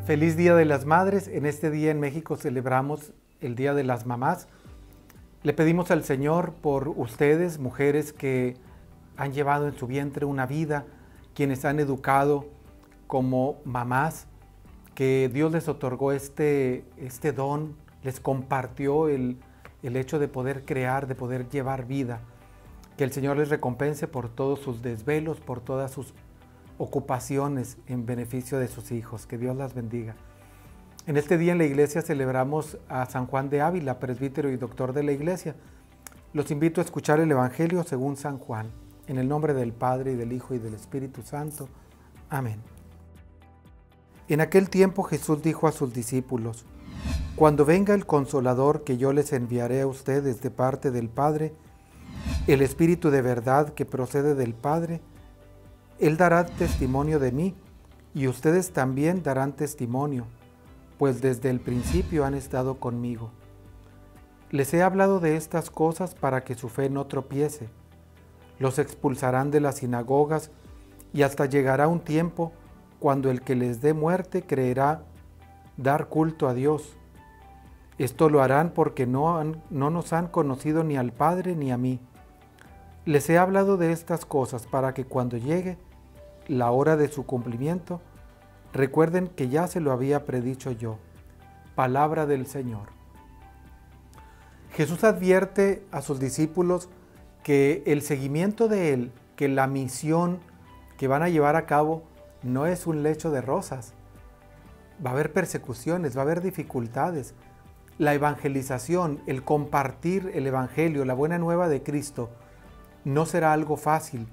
Feliz Día de las Madres. En este día en México celebramos el Día de las Mamás. Le pedimos al Señor por ustedes, mujeres que han llevado en su vientre una vida, quienes han educado como mamás, que Dios les otorgó este don, les compartió el hecho de poder crear, de poder llevar vida. Que el Señor les recompense por todos sus desvelos, por todas sus ocupaciones en beneficio de sus hijos. Que Dios las bendiga. En este día en la iglesia celebramos a San Juan de Ávila, presbítero y doctor de la iglesia. Los invito a escuchar el Evangelio según San Juan, en el nombre del Padre, y del Hijo, y del Espíritu Santo. Amén. En aquel tiempo Jesús dijo a sus discípulos: Cuando venga el Consolador que yo les enviaré a ustedes de parte del Padre, el Espíritu de verdad que procede del Padre, Él dará testimonio de mí, y ustedes también darán testimonio, pues desde el principio han estado conmigo. Les he hablado de estas cosas para que su fe no tropiece. Los expulsarán de las sinagogas, y hasta llegará un tiempo cuando el que les dé muerte creerá dar culto a Dios. Esto lo harán porque no nos han conocido ni al Padre ni a mí. Les he hablado de estas cosas para que cuando llegue la hora de su cumplimiento, recuerden que ya se lo había predicho yo. Palabra del Señor. Jesús advierte a sus discípulos que el seguimiento de Él, que la misión que van a llevar a cabo no es un lecho de rosas. Va a haber persecuciones, va a haber dificultades. La evangelización, el compartir el Evangelio, la buena nueva de Cristo, no será algo fácil.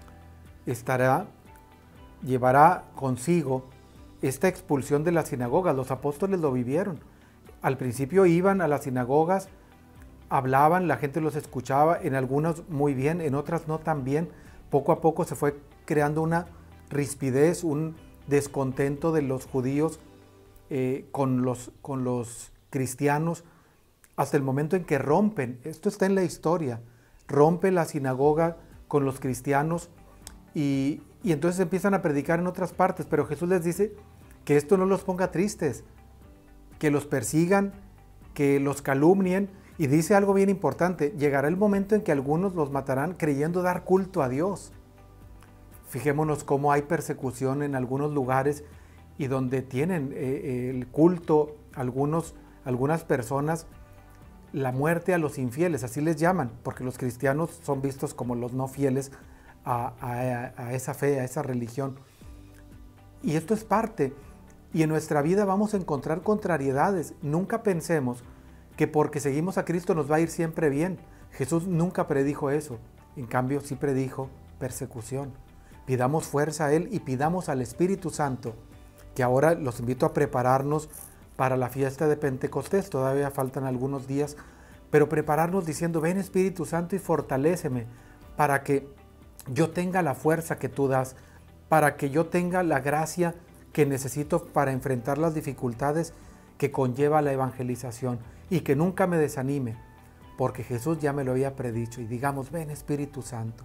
Llevará consigo esta expulsión de las sinagogas. Los apóstoles lo vivieron. Al principio iban a las sinagogas, hablaban, la gente los escuchaba, en algunas muy bien, en otras no tan bien. Poco a poco se fue creando una rispidez, un descontento de los judíos con los cristianos, hasta el momento en que rompen. Esto está en la historia. Rompe la sinagoga con los cristianos y entonces empiezan a predicar en otras partes, pero Jesús les dice que esto no los ponga tristes, que los persigan, que los calumnien, y dice algo bien importante: llegará el momento en que algunos los matarán creyendo dar culto a Dios. Fijémonos cómo hay persecución en algunos lugares y donde tienen el culto algunas personas, la muerte a los infieles, así les llaman, porque los cristianos son vistos como los no fieles a esa fe, a esa religión. Y esto es parte, y en nuestra vida vamos a encontrar contrariedades. Nunca pensemos que porque seguimos a Cristo nos va a ir siempre bien. Jesús nunca predijo eso, en cambio sí predijo persecución. Pidamos fuerza a Él y pidamos al Espíritu Santo, que ahora los invito a prepararnos para la fiesta de Pentecostés. Todavía faltan algunos días, pero prepararnos diciendo: ven Espíritu Santo y fortaléceme para que yo tenga la fuerza que tú das, para que yo tenga la gracia que necesito para enfrentar las dificultades que conlleva la evangelización, y que nunca me desanime, porque Jesús ya me lo había predicho. Y digamos: ven Espíritu Santo.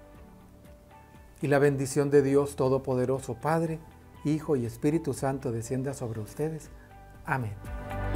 Y la bendición de Dios Todopoderoso, Padre, Hijo y Espíritu Santo descienda sobre ustedes. Amén.